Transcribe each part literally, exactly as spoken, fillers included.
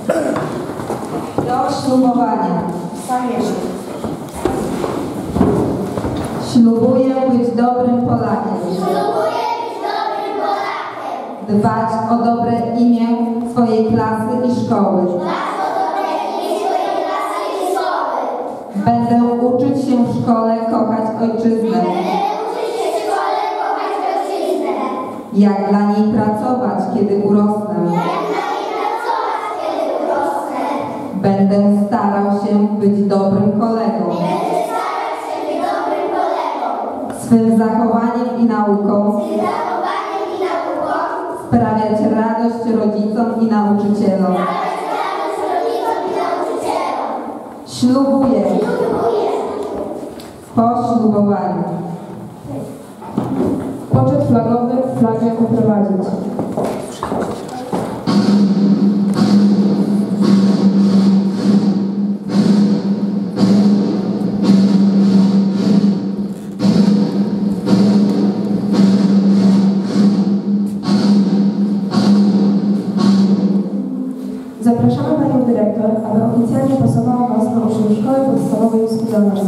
Do ślubowania. Zamierzam. Ślubuję być dobrym Polakiem. Ślubuję być dobrym Polakiem. Dbać o dobre imię swojej klasy i szkoły. Dbać o dobre imię swojej klasy i szkoły. Będę uczyć się w szkole kochać ojczyznę. Będę uczyć się w szkole kochać ojczyznę. Jak dla niej pracować, kiedy urosnę. Jak dla niej pracować, kiedy urosnę. Będę starał się być dobrym kolegą. Będę starać się być dobrym kolegą. Swym zachowaniem i nauką Z zachowaniem i nauką sprawiać radość rodzicom i nauczycielom. sprawiać radość rodzicom i nauczycielom. Ślubuję Ślubuję. po ślubowaniu. Poczet flagowy flagę uprowadzić. Zapraszamy Panią Dyrektor, aby oficjalnie pasowała Was na uczniów Szkoły Podstawowej w Skudowie.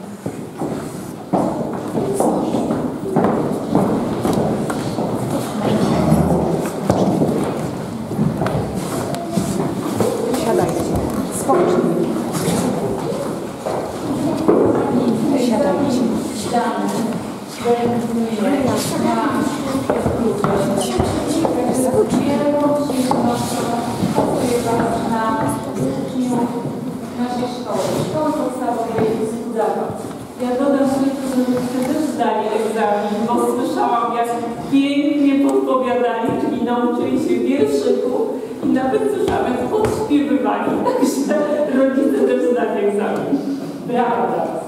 Siadajcie. Spokojnie. Siadajcie. Naszej szkoły, szkoły podstawowej z Kudawa. Ja dodam tylko, że myśmy też zdali egzamin, bo słyszałam, jak pięknie podpowiadali, czyli nauczyli się wierszyku i nawet słyszałam, jak podśpiewywali. Także rodzice też zdali egzamin. Brawo dla was.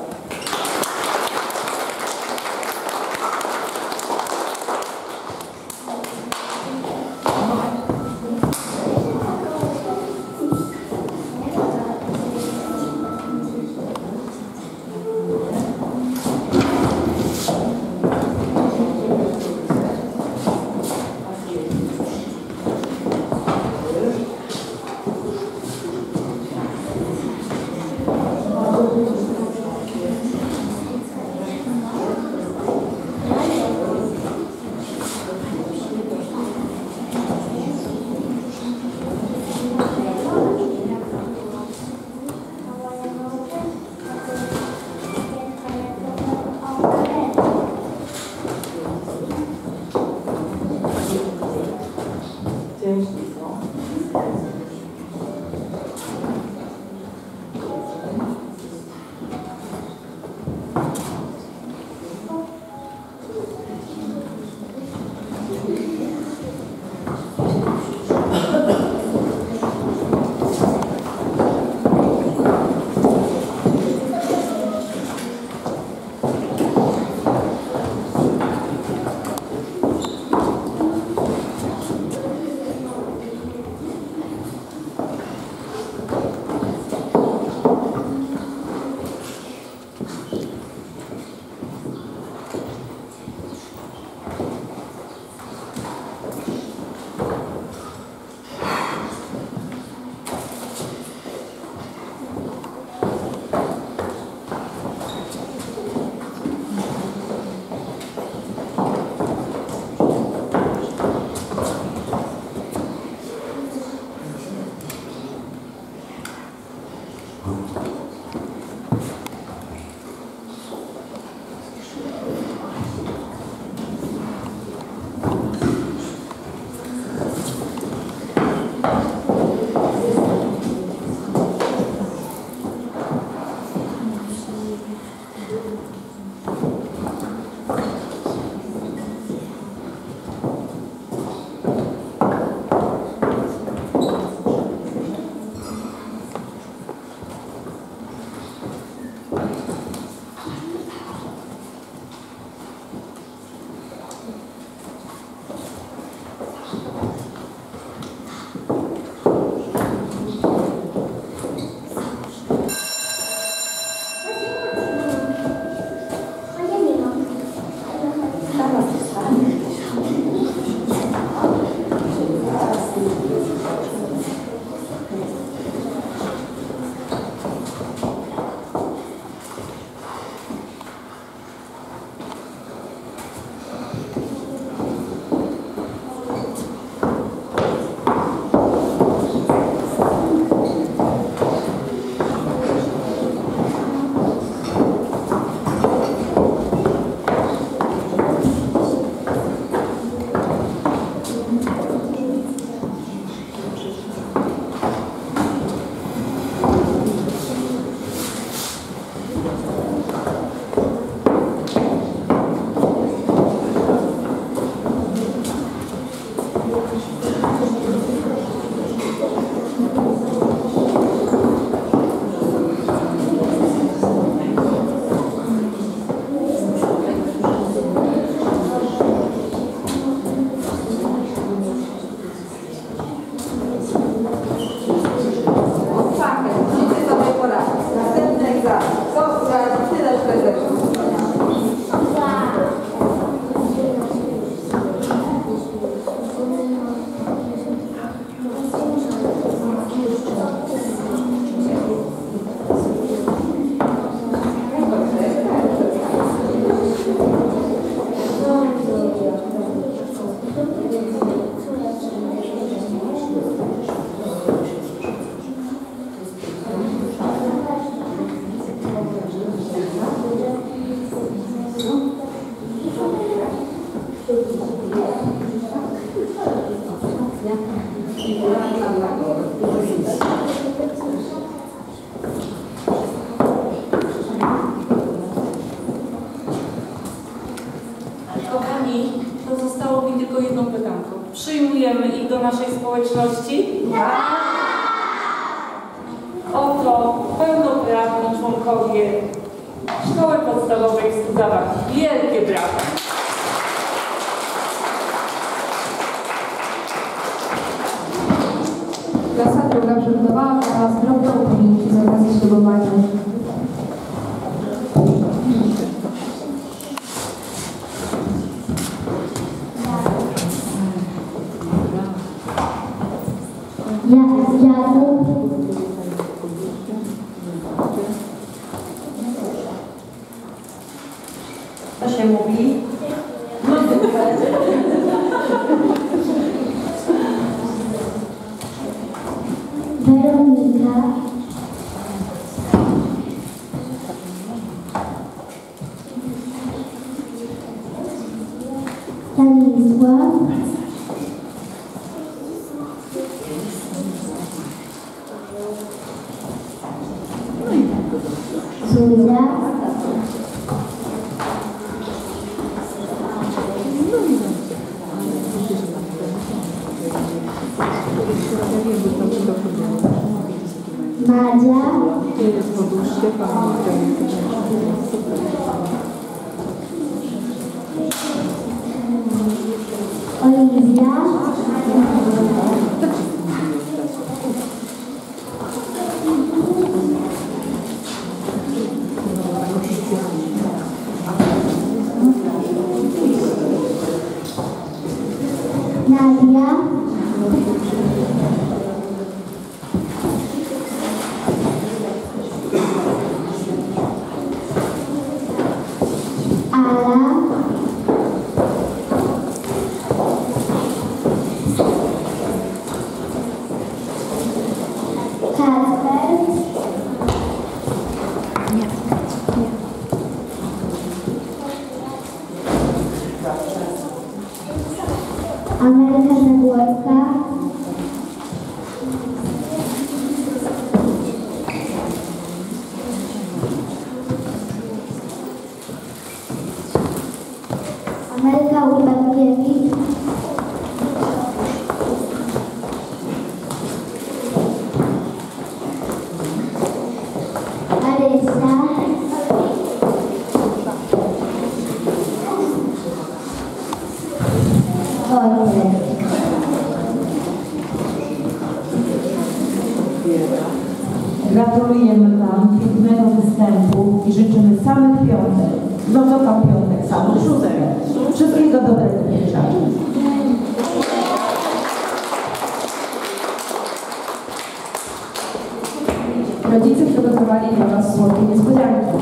równości? Tak! Oto pełnoprawni członkowie Szkoły Podstawowej w Skudzawach. Wielkie brawa! Klasa druga przygotowała dla Was drobne upominki z okazji ślubowania. Ja, dziadu. Co się mówi? Weronika. Stanisław. Zuzia. Madzia. Oliwia. Nadia. Ala. Kasper. Amelka Zagłocka. Amelka Łubatkiewicz. Marysia. Wojtek. Gratulujemy Wam pięknego występu i życzymy samych piątek. No to tam piątek, samych szóstek. Wszystkiego dobrego wieczoru. Rodzice przygotowali dla Was słodkie niespodzianki.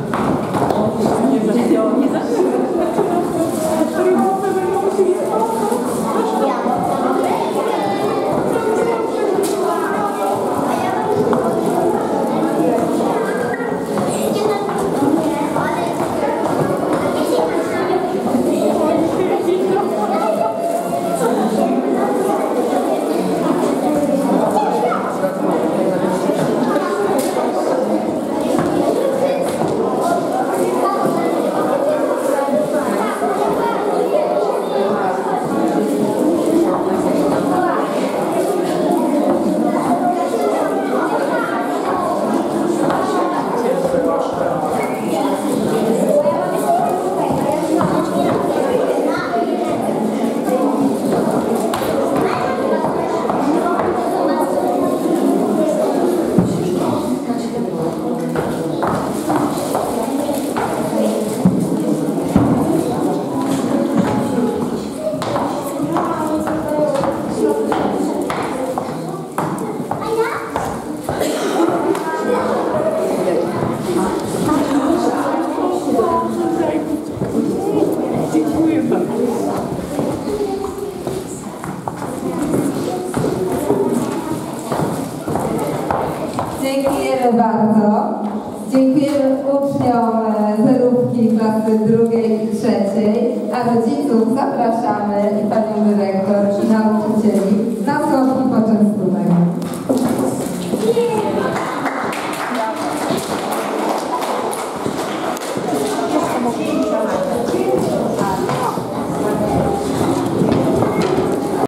Dziękujemy bardzo. Dziękujemy uczniom zerówki klasy drugiej i trzeciej, a rodziców zapraszamy i panią dyrektor i nauczycieli